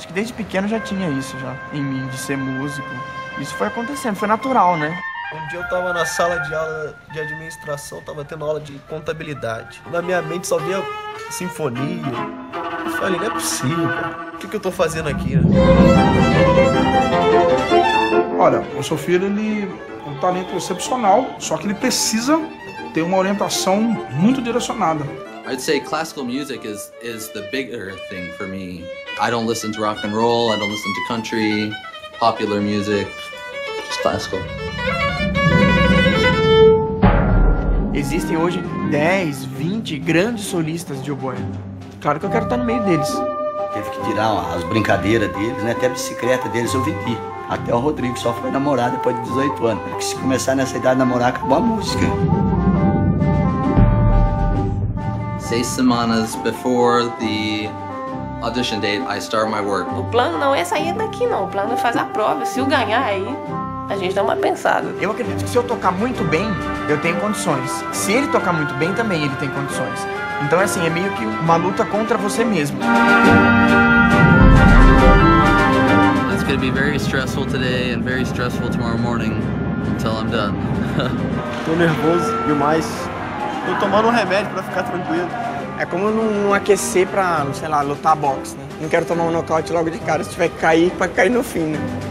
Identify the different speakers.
Speaker 1: Acho que desde pequeno já tinha isso já em mim, de ser músico. Isso foi acontecendo, foi natural, né?
Speaker 2: Um dia eu tava na sala de aula de administração, tava tendo aula de contabilidade. Na minha mente só via sinfonia. Eu falei, não é possível, cara. O que eu tô fazendo aqui, né?
Speaker 3: Olha, o seu filho, ele é um talento excepcional, só que ele precisa ter uma orientação muito direcionada.
Speaker 4: I'd say classical music is the bigger thing for me. I don't listen to rock and roll, I don't listen to country, popular music, just classical.
Speaker 1: Existem hoje 10, 20 grandes solistas de oboé. Claro que eu quero estar no meio deles.
Speaker 5: Teve que tirar as brincadeiras deles, né? Até a bicicleta deles eu vendi. Até o Rodrigo só foi namorar depois de 18 anos. Porque se começar nessa idade a namorar, acabou a música.
Speaker 4: 6 semanas before the audition date, I start my work.
Speaker 6: O plano não é sair daqui, não. O plano é fazer a prova. Se eu ganhar aí, a gente dá uma pensada.
Speaker 1: Eu acredito que se eu tocar muito bem, eu tenho condições. Se ele tocar muito bem, também ele tem condições. Então, assim, é meio que uma luta contra você mesmo.
Speaker 4: It's going to be very stressful today and very stressful tomorrow morning until I'm done.
Speaker 2: Tô nervoso demais. Tô tomando um remédio pra ficar tranquilo.
Speaker 1: É como não aquecer pra, sei lá, lutar boxe, né? Não quero tomar um nocaute logo de cara, se tiver que cair, pra cair no fim, né?